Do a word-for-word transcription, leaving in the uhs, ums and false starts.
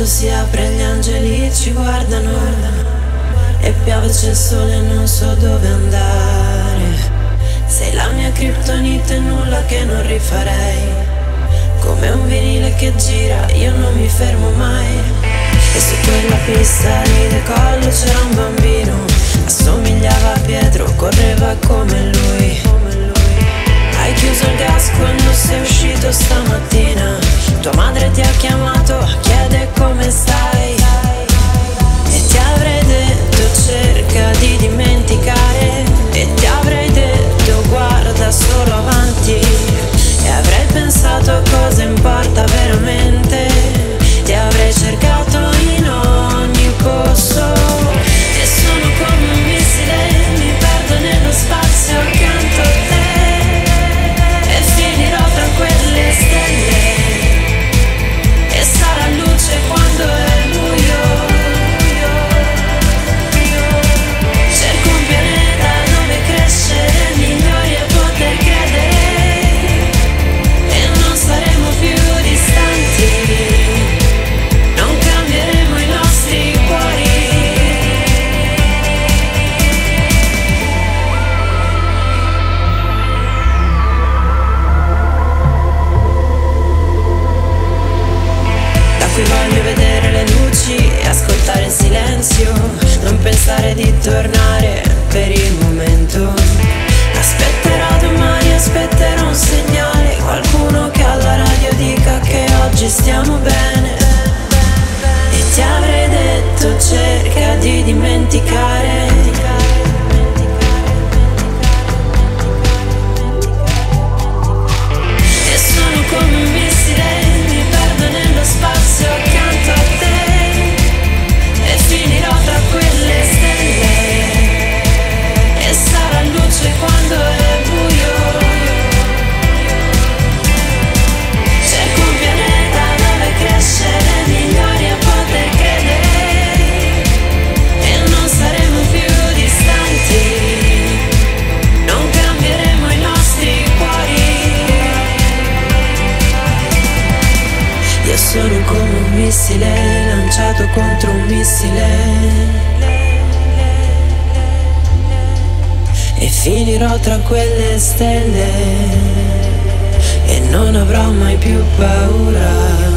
si apre gli angeli ci guardano e piove, c'è il sole e non so dove andare. Sei la mia criptonite, nulla che non rifarei. Come un vinile che gira, io non mi fermo mai. E su quella pista di decollo c'era un bambino, assomigliava a Pietro, correva come lui. Hai chiuso il gas quando sei uscito stamattina. Tua madre ti ha chiamato, chiede come stai. E ti avrei detto cerca di dimenticare. E ti avrei detto guarda solo avanti. E avrei pensato a cosa importa veramente. Ti avrei cercato in ogni posto. E sono come un missile, mi perdo nello spazio accanto a te. E finirò tra quelle stelle. E sarà luce quando è buio. Cerco un pianeta dove crescere migliori e poter credere. E non saremo più distanti. Non cambieremo i nostri cuori. Da qui voglio vedere le luci e ascoltare il silenzio. Non pensare di tornare per il momento. Aspetterò domani, aspetterò un segnale. Qualcuno che alla radio dica che oggi stiamo bene. E ti avrei detto cerca di dimenticare. E sono come un missile, mi perdo nello spazio accanto a te. E finirò tra quelle stelle. E sarà luce quando è buio. Cerco un pianeta dove crescere migliori e poter credere. E non saremo più distanti. Non cambieremo i nostri cuori. Io sono come un missile lanciato contro un missile. E finirò tra quelle stelle. E non avrò mai più paura.